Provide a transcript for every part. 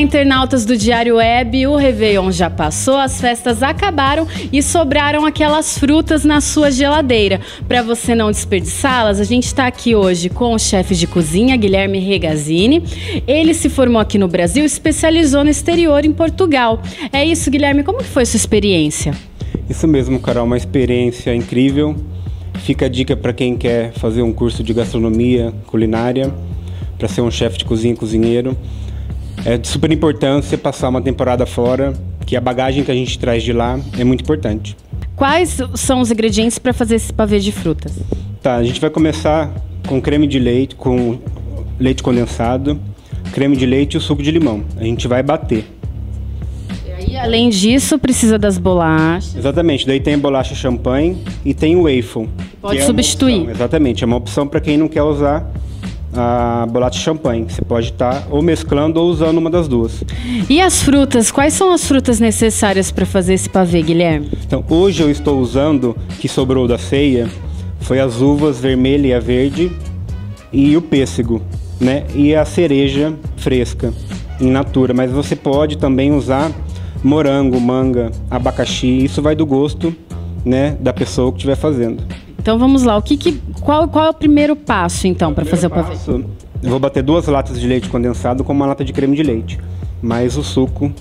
internautas do Diário Web, o Réveillon já passou, as festas acabaram e sobraram aquelas frutas na sua geladeira. Para você não desperdiçá-las, a gente está aqui hoje com o chefe de cozinha, Guilherme Regazzini. Ele se formou aqui no Brasil e especializou no exterior, em Portugal. É isso, Guilherme, como que foi sua experiência? Isso mesmo, Carol, uma experiência incrível. Fica a dica para quem quer fazer um curso de gastronomia, culinária, para ser um chefe de cozinha e cozinheiro. É de super importância passar uma temporada fora, que a bagagem que a gente traz de lá é muito importante. Quais são os ingredientes para fazer esse pavê de frutas? Tá, a gente vai começar com creme de leite, com leite condensado, creme de leite e o suco de limão. A gente vai bater. E além disso, precisa das bolachas. Exatamente, daí tem a bolacha champanhe e tem o waffle. Pode substituir. Exatamente, é uma opção para quem não quer usar a bolacha champanhe. Você pode estar ou mesclando ou usando uma das duas. E as frutas? Quais são as frutas necessárias para fazer esse pavê, Guilherme? Então, hoje eu estou usando, que sobrou da ceia, foi as uvas vermelha e a verde e o pêssego, né? E a cereja fresca, in natura. Mas você pode também usar morango, manga, abacaxi. Isso vai do gosto, né, da pessoa que estiver fazendo. Então vamos lá, qual é o primeiro passo então para fazer o pavê? Eu vou bater 2 latas de leite condensado com uma lata de creme de leite, mais o suco.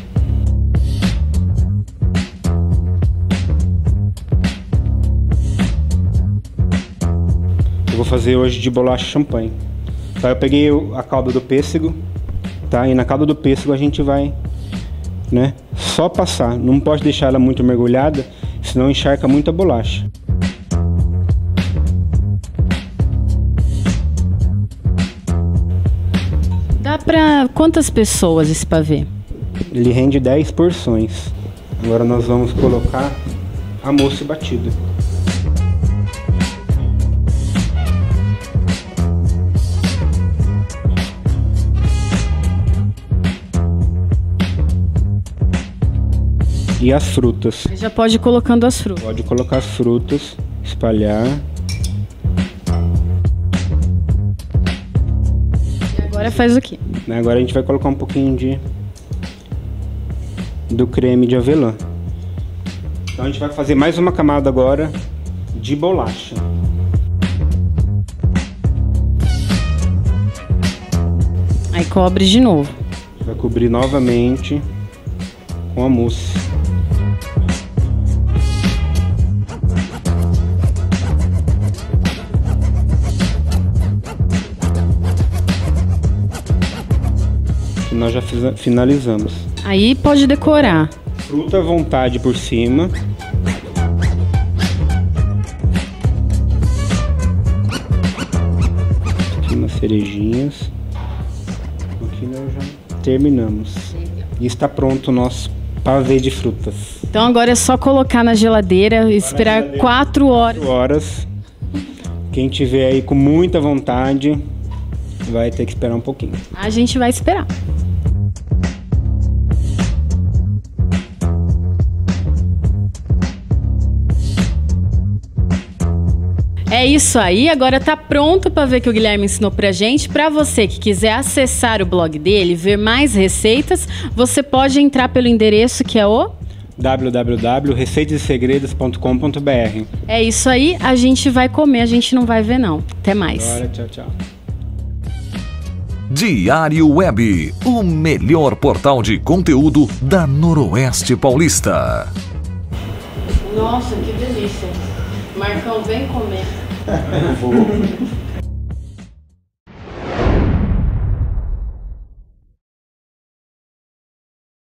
Eu vou fazer hoje de bolacha champanhe. Tá, eu peguei a calda do pêssego, tá? E na calda do pêssego a gente vai, né, só passar. Não pode deixar ela muito mergulhada, senão encharca muito a bolacha. Dá para quantas pessoas esse pavê? Ele rende 10 porções. Agora nós vamos colocar a mousse batida. E as frutas. Já pode ir colocando as frutas. Pode colocar as frutas, espalhar. Agora faz o quê? Agora a gente vai colocar um pouquinho do creme de avelã. Então a gente vai fazer mais uma camada agora de bolacha. Aí cobre de novo. A gente vai cobrir novamente com a mousse. Nós já finalizamos. Aí pode decorar. Fruta à vontade por cima. Aqui umas cerejinhas. Aqui nós já terminamos. E está pronto o nosso pavê de frutas. Então agora é só colocar na geladeira e esperar 4 horas. 4 horas. Quem tiver aí com muita vontade vai ter que esperar um pouquinho. A gente vai esperar. É isso aí, agora tá pronto para ver que o Guilherme ensinou pra gente. Para você que quiser acessar o blog dele, ver mais receitas, você pode entrar pelo endereço que é o www.receitassegredos.com.br. É isso aí, a gente vai comer, a gente não vai ver não. Até mais. Agora, tchau, tchau. Diário Web, o melhor portal de conteúdo da Noroeste Paulista. Nossa, que delícia. Marcão, vem comer. Vou.